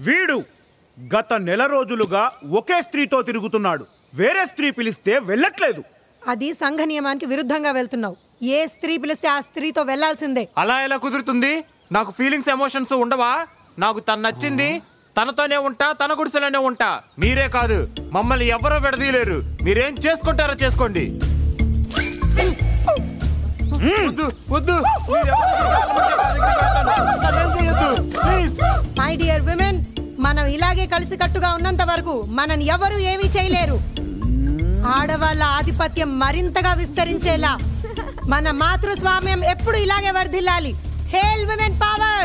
వీడు గత నెల రోజులుగా ఒకే స్త్రీతో తిరుగుతున్నాడు. వేరే స్త్రీ పిలిస్తే వెళ్ళట్లేదు. అది సంఘ నియమానికి విరుద్ధంగా వెళ్తున్నావు. ఏ స్త్రీ పిలిస్తే ఆ స్త్రీతో వెళ్లాల్సిందే. అలా ఎలా కుదురుతుంది? నాకు ఫీలింగ్స్ ఎమోషన్స్ ఉండవా? నాకు తను నచ్చింది, తనతోనే ఉంటా, తన గుడిసెలోనే ఉంటా. మీరే కాదు, మమ్మల్ని ఎవరో విడదీయలేరు. మీరేం చేసుకుంటారో చేసుకోండి. మై డియర్ విమెన్, మనం ఇలాగే కలిసికట్టుగా ఉన్నంత వరకు మనని ఎవరు ఏమీ చేయలేరు. ఆడవాళ్ళ ఆధిపత్యం మరింతగా విస్తరించేలా మన మాతృస్వామ్యం ఎప్పుడు ఇలాగే వర్ధిల్లాలి. Hail women power!